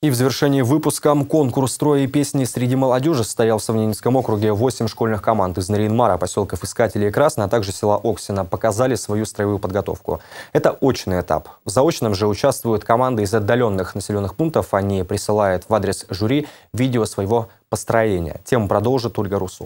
И в завершении выпуска конкурс строя и песни среди молодежи состоялся в Ненецком округе. 8 школьных команд из Нарьян-Мара, поселков Искателей и Красной, а также села Оксино показали свою строевую подготовку. Это очный этап. В заочном же участвуют команды из отдаленных населенных пунктов. Они присылают в адрес жюри видео своего построения. Тему продолжит Ольга Русул.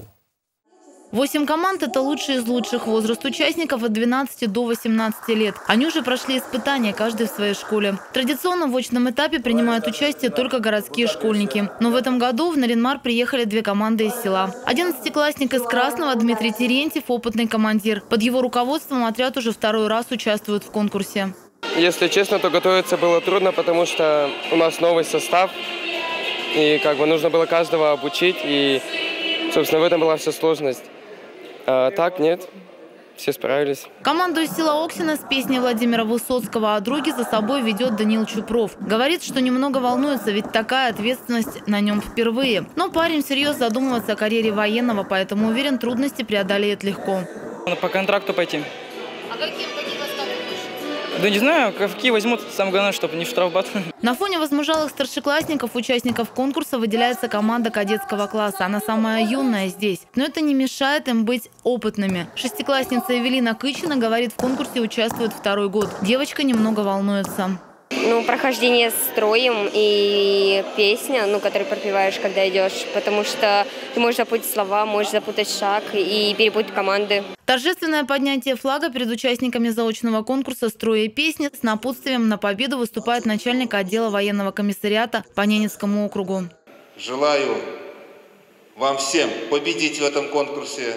8 команд – это лучшие из лучших. Возраст участников от 12 до 18 лет. Они уже прошли испытания, каждый в своей школе. Традиционно в очном этапе принимают участие только городские школьники. Но в этом году в Нарьян-Мар приехали 2 команды из села. 11-классник из Красного Дмитрий Терентьев – опытный командир. Под его руководством отряд уже 2-й раз участвует в конкурсе. Если честно, то готовиться было трудно, потому что у нас новый состав. И нужно было каждого обучить. И, собственно, в этом была вся сложность. А так нет, все справились. Команду из села Оксино с песней Владимира Высоцкого о друге за собой ведет Данил Чупров. Говорит, что немного волнуется, ведь такая ответственность на нем впервые. Но парень всерьез задумывается о карьере военного, поэтому уверен, трудности преодолеет легко. По контракту пойти. А какие поставки будешь? Да не знаю, какие возьмут, самое главное, чтобы не в штрафбат. На фоне возмужалых старшеклассников, участников конкурса, выделяется команда кадетского класса. Она самая юная здесь. Но это не мешает им быть опытными. 6-классница Эвелина Кычина говорит, в конкурсе участвует 2-й год. Девочка немного волнуется. Прохождение строем и песня, которую пропеваешь, когда идешь, потому что ты можешь запутать слова, можешь запутать шаг и перепутать команды. Торжественное поднятие флага перед участниками заочного конкурса «Строя и песни» с напутствием на победу выступает начальник отдела военного комиссариата по Ненецкому округу. Желаю вам всем победить в этом конкурсе.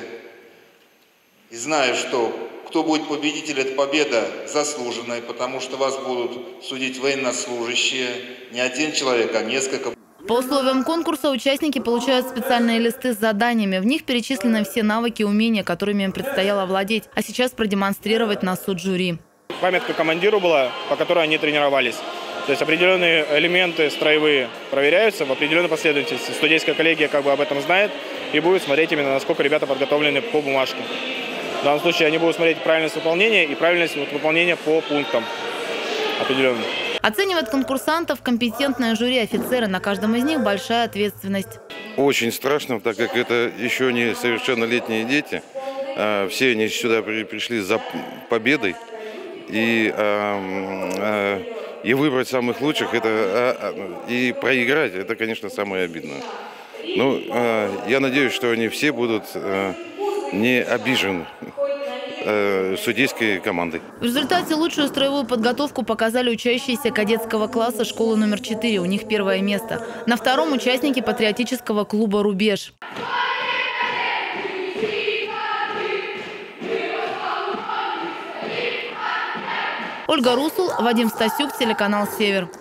И знаю, что кто будет победителем, эта победа заслуженная, потому что вас будут судить военнослужащие, не один человек, а несколько. По условиям конкурса участники получают специальные листы с заданиями. В них перечислены все навыки и умения, которыми им предстояло владеть, а сейчас продемонстрировать на суд жюри. Памятка командиру была, по которой они тренировались. То есть определенные элементы строевые проверяются в определенной последовательности. Студенческая коллегия об этом знает и будет смотреть именно, насколько ребята подготовлены по бумажке. В данном случае они будут смотреть правильность выполнения и правильность выполнения по пунктам определенным. Оценивают конкурсантов компетентное жюри, офицеры. На каждом из них большая ответственность. Очень страшно, так как это еще не совершеннолетние дети. Все они сюда пришли за победой. И выбрать самых лучших, и проиграть, это, конечно, самое обидное. Но я надеюсь, что они все будут не обижены судейской командой. В результате лучшую строевую подготовку показали учащиеся кадетского класса школы номер 4. У них 1-е место. На 2-м участники патриотического клуба «Рубеж». Ольга Русул, Вадим Стасюк, телеканал «Север».